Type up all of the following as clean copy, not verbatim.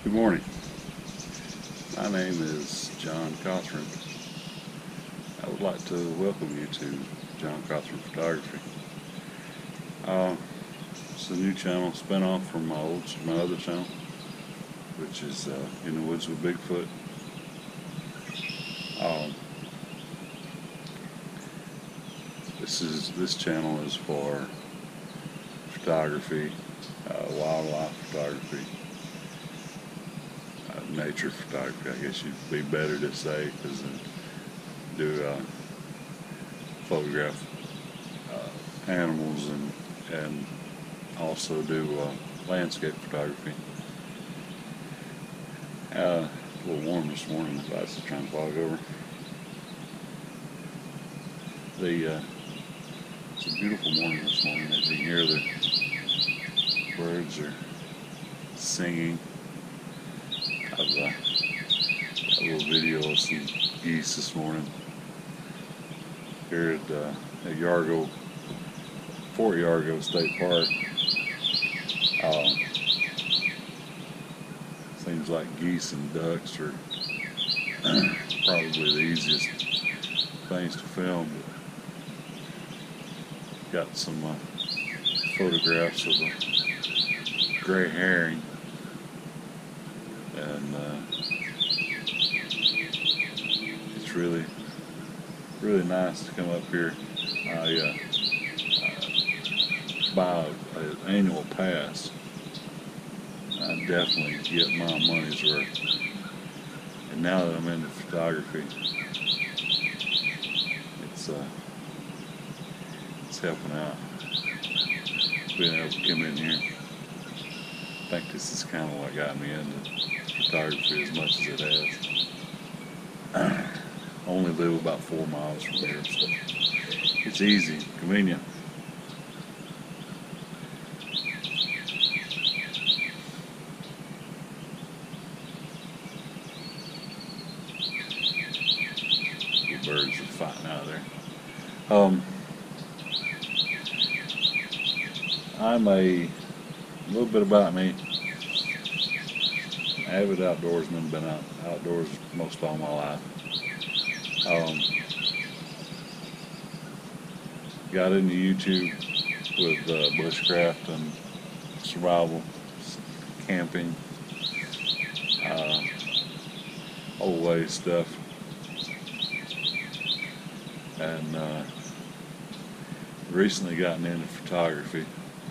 Good morning. My name is John Cothran. I would like to welcome you to John Cothran Photography. It's a new channel, spin-off from my other channel, which is In the Woods with Bigfoot. This channel is for photography, wildlife photography, nature photography, I guess you'd be better to say, because I do photograph animals and also do landscape photography. A little warm this morning, the lights are trying to fog over. It's a beautiful morning this morning. As you can hear, the birds are singing. I've got a little video of some geese this morning here at Fort Yargo State Park. Seems like geese and ducks are probably the easiest things to film. But got some photographs of a gray heron, and it's really nice to come up here. I buy an annual pass. I definitely get my money's worth. And now that I'm into photography, it's helping out. Being able to come in here. I think this is kind of what got me into photography as much as it has. I only live about 4 miles from here, so it's easy, convenient. The birds are fighting out there. I'm a little bit about me. Avid outdoorsman, been outdoors most all my life. Got into YouTube with bushcraft and survival, camping, old way stuff, and recently gotten into photography.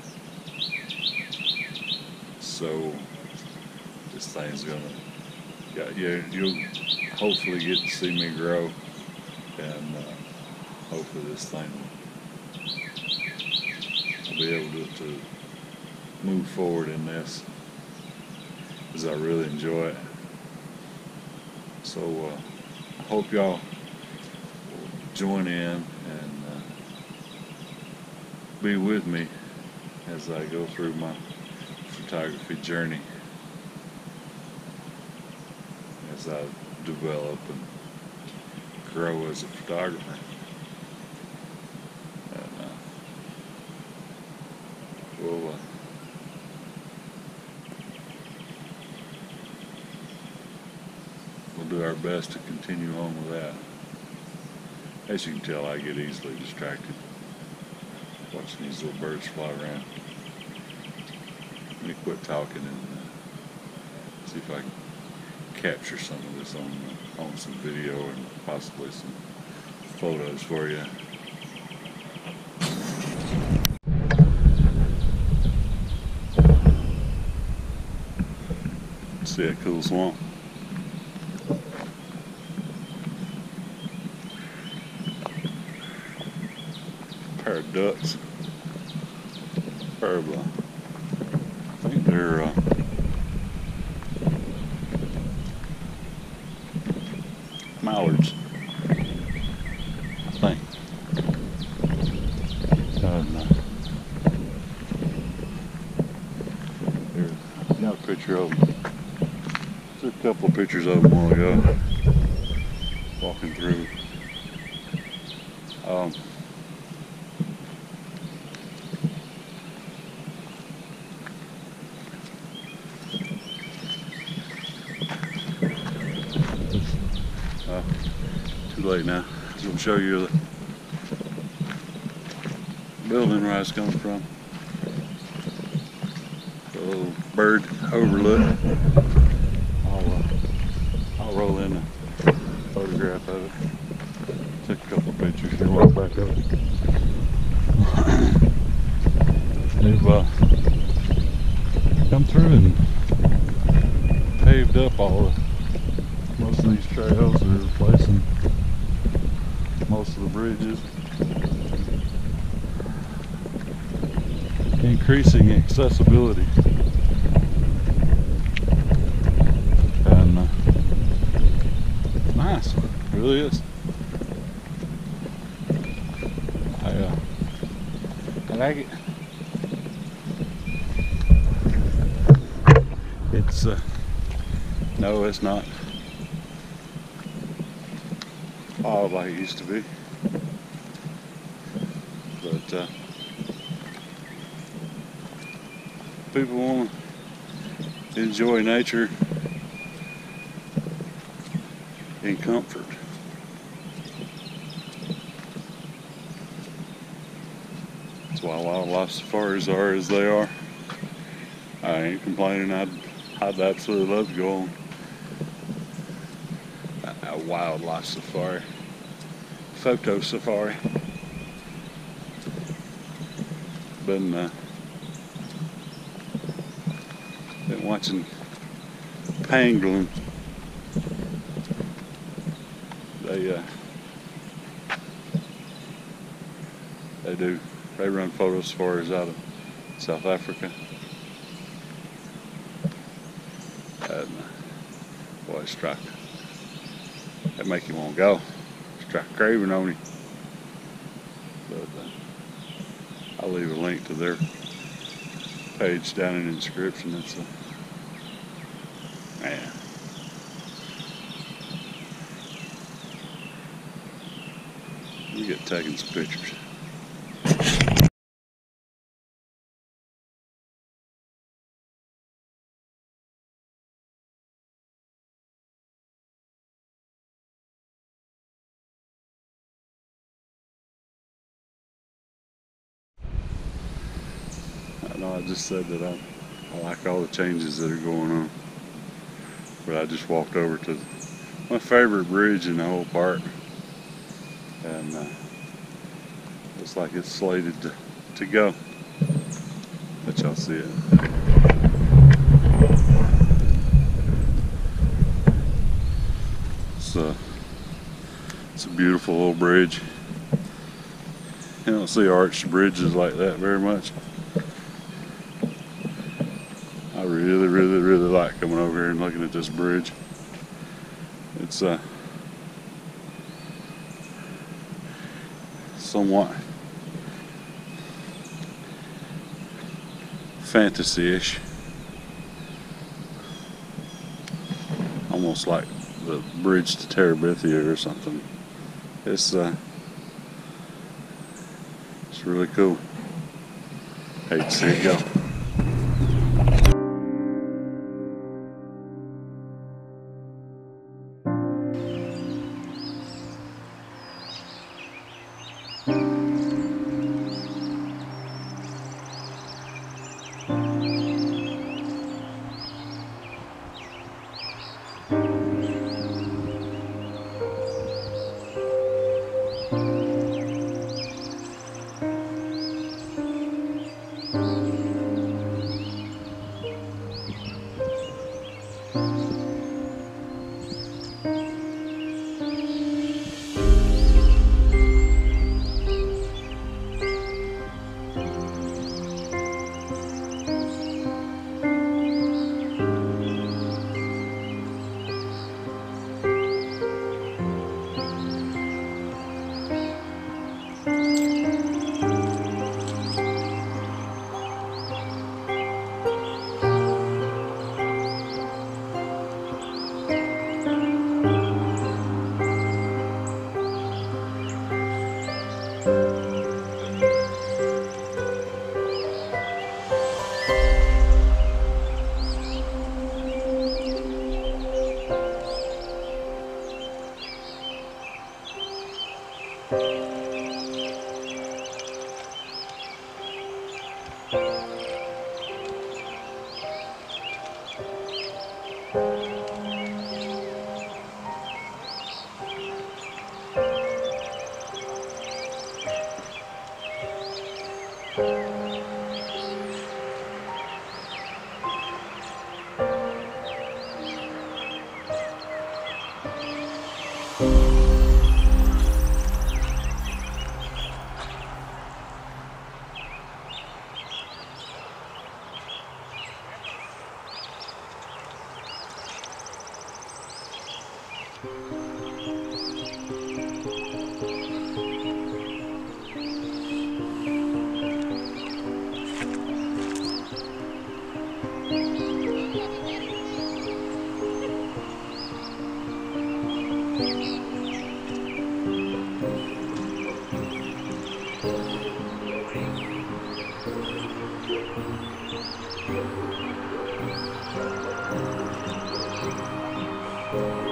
So this thing's you'll hopefully get to see me grow, and hopefully this thing will be able to move forward in this, because I really enjoy it. So I hope y'all will join in and be with me as I go through my photography journey, as I develop and grow as a photographer. And we'll do our best to continue on with that. As you can tell, I get easily distracted watching these little birds fly around. Let me quit talking and see if I can capture some of this on some video and possibly some photos for you. See that cool swamp? A pair of ducks. Pair of I think they're mallards, I think. I got a picture of them. Took a couple of pictures of them a while ago, walking through. late now. I'm going to show you the building where I was coming from. The little bird overlook. I'll roll in a photograph of it. Took a couple of pictures here, walk back up. They've come through and paved up most of these trails. They're replacing most of the bridges, increasing accessibility, and it's nice, it really is. I like it. It's no, it's not all like it used to be, but people want to enjoy nature in comfort. That's why wildlife safaris are as they are. I ain't complaining. I'd absolutely love to go on a wildlife safari, photo safari. Been watching pangolin. They run photo safaris out of South Africa. And boy, that make you want to go. Strike a craving on you. But I'll leave a link to their page down in the description. It's man. We get taking some pictures. I know I just said that I like all the changes that are going on, but I just walked over to my favorite bridge in the whole park, and looks like it's slated to go. Let y'all see it. It's a beautiful little bridge. You don't see arched bridges like that very much. I really, really, really like coming over here and looking at this bridge. It's somewhat fantasy-ish, almost like the bridge to Terabithia or something. It's really cool. Hate to see it go. you.